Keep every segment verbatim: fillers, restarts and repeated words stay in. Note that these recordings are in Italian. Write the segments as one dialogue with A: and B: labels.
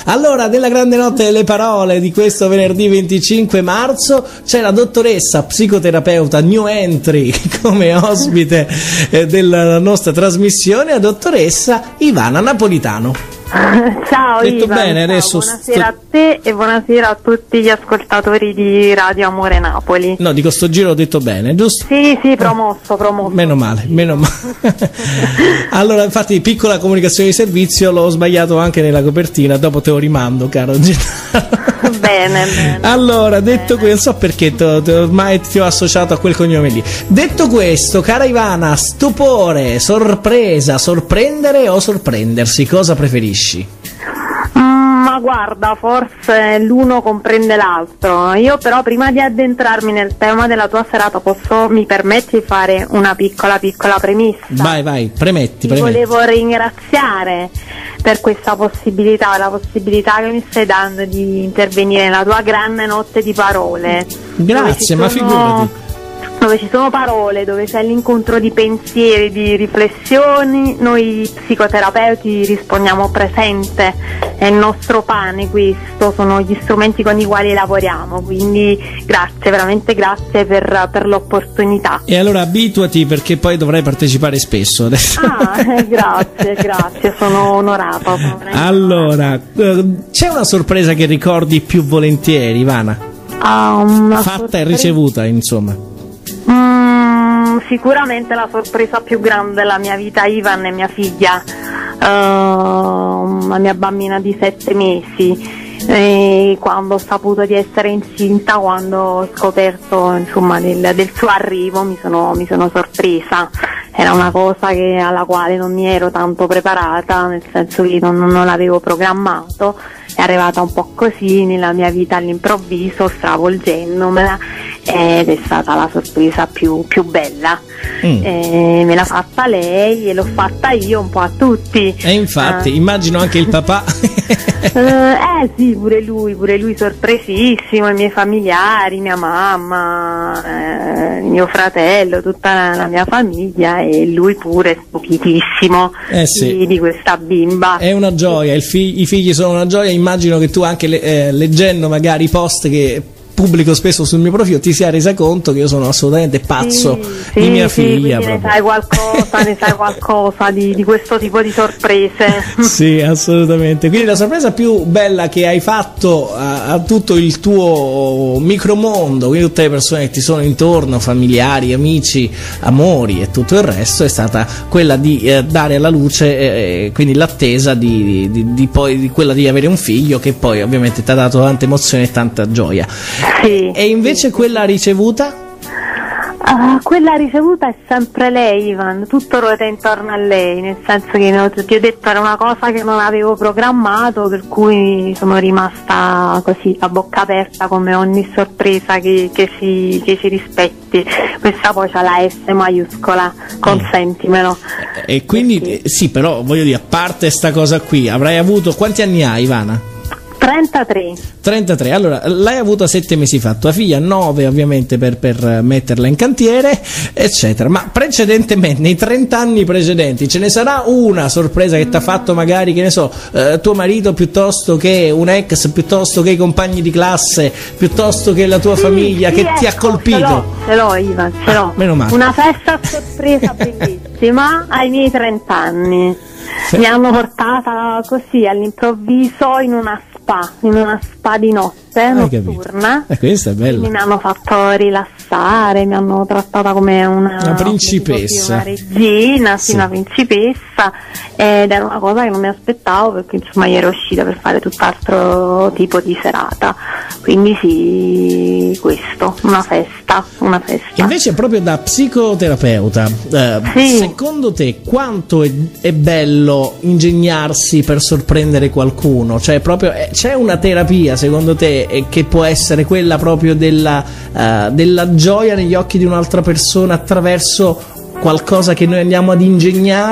A: Allora, nella grande notte delle parole di questo venerdì venticinque marzo c'è la dottoressa psicoterapeuta new entry come ospite eh, della nostra trasmissione, la dottoressa Ivana Napolitano.
B: Ciao
A: Detto
B: Ivan,
A: bene,
B: ciao,
A: adesso
B: buonasera
A: sto...
B: a te e buonasera a tutti gli ascoltatori di Radio Amore Napoli.
A: No, dico sto giro ho detto bene, giusto?
B: Sì, sì, promosso, promosso.
A: Meno male, meno male. Allora, infatti, piccola comunicazione di servizio, l'ho sbagliato anche nella copertina, dopo te lo rimando, caro Gennaro.
B: Bene, bene.
A: Allora, detto questo, non so perché to, to, ormai ti ho associato a quel cognome lì. Detto questo, cara Ivana, stupore, sorpresa, sorprendere o sorprendersi, cosa preferisci?
B: Mm, ma guarda, forse l'uno comprende l'altro. Io però prima di addentrarmi nel tema della tua serata posso, mi permetti di fare una piccola piccola premessa?
A: Vai, vai, premetti,
B: Ti
A: premetti.
B: volevo ringraziare per questa possibilità, la possibilità che mi stai dando di intervenire nella tua grande notte di parole.
A: Grazie, ma
B: sono...
A: figurati.
B: Dove ci sono parole, dove c'è l'incontro di pensieri, di riflessioni, noi psicoterapeuti rispondiamo presente, è il nostro pane questo, sono gli strumenti con i quali lavoriamo, quindi grazie, veramente grazie per, per l'opportunità.
A: E allora abituati, perché poi dovrai partecipare spesso adesso.
B: Ah, eh, grazie, grazie, sono onorata. Sono
A: allora, eh, c'è una sorpresa che ricordi più volentieri, Ivana?
B: Ah, una
A: Fatta
B: sorpresa...
A: e ricevuta, insomma.
B: Mm, sicuramente la sorpresa più grande della mia vita, Ivan, è mia figlia, uh, la mia bambina di sette mesi. E quando ho saputo di essere incinta, quando ho scoperto insomma del, del suo arrivo, mi sono, mi sono sorpresa. Era una cosa che, alla quale non mi ero tanto preparata, nel senso che non, non l'avevo programmato, è arrivata un po' così nella mia vita all'improvviso, stravolgendomela, ed è stata la sorpresa più, più bella. Mm. E me l'ha fatta lei e l'ho fatta io un po' a tutti.
A: E infatti, uh. immagino anche il papà.
B: uh, eh sì, pure lui, pure lui sorpresissimo, i miei familiari, mia mamma, eh, mio fratello, tutta la, la mia famiglia, e lui pure stupidissimo
A: eh sì.
B: di, di questa bimba.
A: È una gioia, il fi- i figli sono una gioia. Immagino che tu anche le- eh, leggendo magari i post che pubblico spesso sul mio profilo ti sia resa conto che io sono assolutamente pazzo
B: sì,
A: di
B: sì,
A: mia
B: sì,
A: figlia.
B: Ne sai qualcosa, ne sai qualcosa di, di questo tipo di sorprese.
A: Sì, assolutamente. Quindi la sorpresa più bella che hai fatto a, a tutto il tuo micromondo, quindi tutte le persone che ti sono intorno, familiari, amici, amori e tutto il resto, è stata quella di eh, dare alla luce, eh, quindi l'attesa di, di, di poi di quella di avere un figlio, che poi ovviamente ti ha dato tanta emozione e tanta gioia.
B: Sì,
A: e invece
B: sì,
A: quella ricevuta?
B: Uh, quella ricevuta è sempre lei, Ivan, tutto ruota intorno a lei, nel senso che no, ti ho detto era una cosa che non avevo programmato, per cui sono rimasta così a bocca aperta, come ogni sorpresa che, che, si, che si rispetti. Questa poi c'ha la S maiuscola, consentimelo.
A: E quindi sì. sì, però voglio dire, a parte sta cosa qui, avrai avuto, quanti anni hai, Ivana?
B: trentatré.
A: trentatré, allora l'hai avuta sette mesi fa, tua figlia nove ovviamente per, per metterla in cantiere, eccetera. Ma precedentemente, nei trenta anni precedenti, ce ne sarà una sorpresa che ti ha fatto magari, che ne so, eh, tuo marito, piuttosto che un ex, piuttosto che i compagni di classe, piuttosto che la tua
B: sì,
A: famiglia,
B: sì,
A: che
B: ecco,
A: ti ha colpito?
B: Ce l'ho, ce l'ho Ivan, ce l'ho.
A: Ah, meno male.
B: Una festa sorpresa bellissima ai miei trenta anni. Mi hanno portata così all'improvviso in una spa, in una spa di notte notturna.
A: E questa è bella.
B: Mi hanno fatto rilassare, mi hanno trattata come una,
A: una principessa,
B: una regina, sì,
A: sì,
B: una principessa, ed era una cosa che non mi aspettavo, perché insomma io ero uscita per fare tutt'altro tipo di serata. Quindi sì, questo, una festa, una festa.
A: Invece proprio da psicoterapeuta, eh,
B: sì.
A: secondo te quanto è, è bello ingegnarsi per sorprendere qualcuno? Cioè proprio eh, c'è una terapia secondo te eh, che può essere quella proprio della, uh, della gioia negli occhi di un'altra persona attraverso qualcosa che noi andiamo ad ingegnare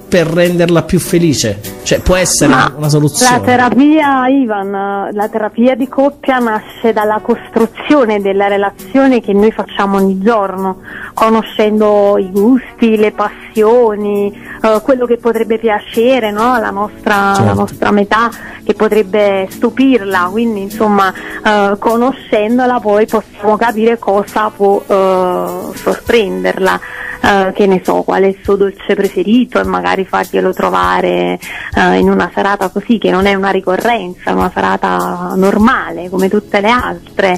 A: per renderla più felice? Cioè, può essere
B: Ma
A: una soluzione?
B: La terapia, Ivan, la terapia di coppia nasce dalla costruzione della relazione che noi facciamo ogni giorno, conoscendo i gusti, le passioni, eh, quello che potrebbe piacere, no? la, nostra,
A: Certo.
B: la nostra metà che potrebbe stupirla, quindi insomma eh, conoscendola poi possiamo capire cosa può eh, sorprenderla. Uh, che ne so, qual è il suo dolce preferito e magari farglielo trovare uh, in una serata così, che non è una ricorrenza, una serata normale come tutte le altre,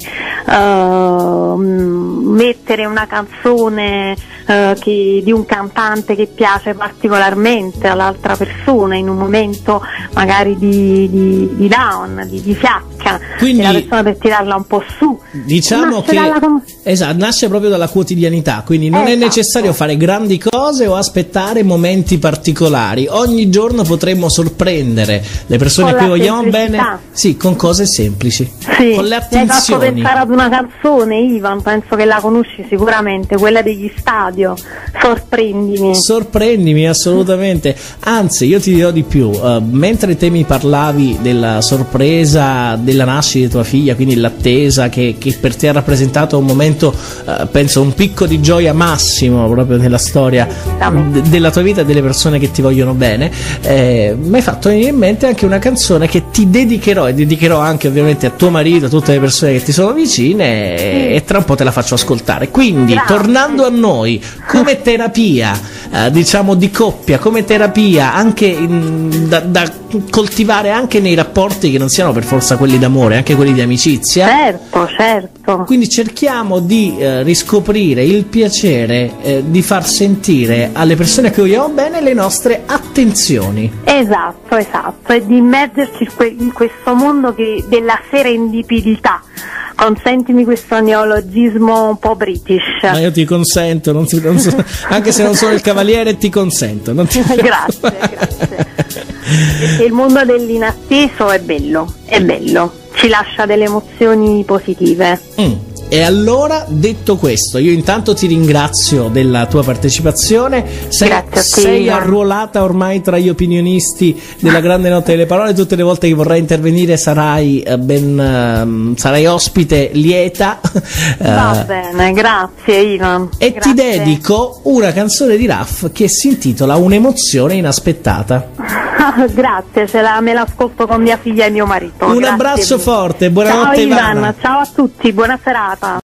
B: uh, mettere una canzone uh, che, di un cantante che piace particolarmente all'altra persona in un momento magari di, di, di down, di, di fiacca,
A: Quindi,
B: la persona per tirarla un po' su.
A: Diciamo
B: Nasce
A: che
B: dalla...
A: esatto, nasce proprio dalla quotidianità, quindi non
B: esatto.
A: è necessario fare grandi cose o aspettare momenti particolari. Ogni giorno potremmo sorprendere le persone
B: Con
A: a cui
B: la
A: vogliamo
B: semplicità.
A: bene, sì, con cose semplici,
B: Sì,
A: con le
B: mi hai fatto
A: attenzioni.
B: pensare ad una canzone, Ivan, penso che la conosci sicuramente, quella degli Stadio, Sorprendimi.
A: Sorprendimi, assolutamente. Anzi, io ti dirò di più, uh, mentre te mi parlavi della sorpresa della nascita di tua figlia, quindi l'attesa che, che per te ha rappresentato un momento, uh, penso un picco di gioia massimo proprio nella storia d- della tua vita e delle persone che ti vogliono bene, eh, mi hai fatto venire in mente anche una canzone che ti dedicherò e dedicherò anche ovviamente a tuo marito, a tutte le persone che ti sono vicine, e, e tra un po' te la faccio ascoltare. Quindi,
B: Grazie.
A: tornando a noi, come terapia, eh, diciamo di coppia, come terapia anche in, da, da coltivare anche nei rapporti che non siano per forza quelli d'amore, anche quelli di amicizia.
B: Certo, certo.
A: Quindi cerchiamo di eh, riscoprire il piacere eh, di far sentire alle persone a cui vogliamo bene le nostre attenzioni.
B: Esatto, esatto, e di immergerci in que- in questo mondo che, della serendipità. Consentimi questo neologismo un po' british.
A: Ma io ti consento, non si- non so- anche se non sono il cavaliere ti consento. Non ti...
B: Grazie, grazie. Perché il mondo dell'inatteso è bello, è bello, ci lascia delle emozioni positive.
A: Mm. E allora, detto questo, io intanto ti ringrazio della tua partecipazione. Sei,
B: Grazie a te,
A: sei
B: Ivan.
A: arruolata ormai tra gli opinionisti della Grande Notte delle Parole. Tutte le volte che vorrai intervenire sarai eh, ben ehm, sarai ospite lieta.
B: Va
A: Eh,
B: bene, grazie Ivan.
A: e
B: Grazie.
A: ti dedico una canzone di Raff che si intitola Un'emozione inaspettata.
B: Grazie, ce la, me l'ascolto con mia figlia e mio marito.
A: Un
B: Grazie
A: abbraccio
B: mille.
A: forte, buonanotte
B: ciao
A: Ivana.
B: Ivan, ciao a tutti, buona serata.